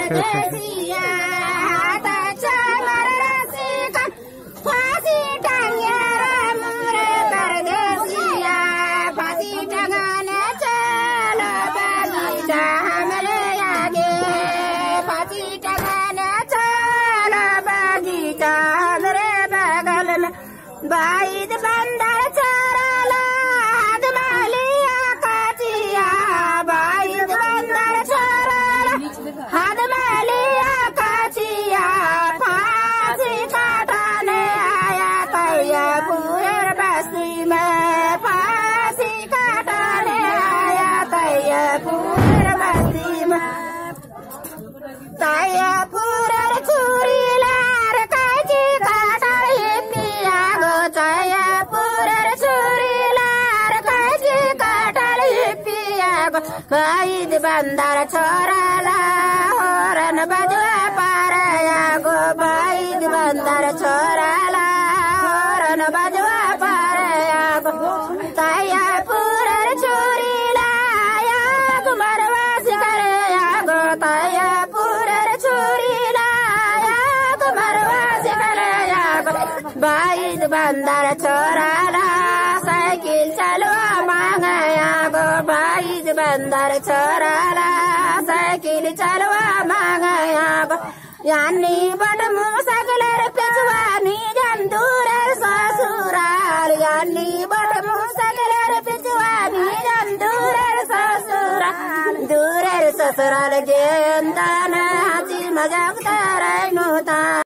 परदेसिया हाताच्या मरणासिका फाशी टांग्यावर मुरे परदेसिया फाशी टांगने चलो बगीचा हमरे आगे फाशी टांगने चलो बगीचा हमरे बगल में बाईद बंदर चराला हाथ मालिया काचिया बाईद बंदर चराला हाथ मालिया काचिया फांसी काटने आया तैयबपुर बस्ती में फांसी काटने आया तैयबपुर बस्ती में तैयबपुर चूरी लार काची काटर पिया गो तैयबपुर चूरी लार काची काटर पिया गो बाईद बंदर छोराला होरन बजवा पारया गो बाईद बंदर छोराला होरन बजवा पारया गो तैयबपुर चूरी लाया गो मरवास करया गो तैयबपुर चूरी लाया गो मरवास करया गो बाईद बंदर छोराला साइकिल चलवा मांगया गो बाईद बंदर छोराला साइकिल चलवा मांगया गो यानी बटमु सकलर पिछवानी जंदूर ससुराल यानी बटमु सकलर पिछवानी जंदूर ससुराल दूर ससुराल जेंदान हाथी मजाक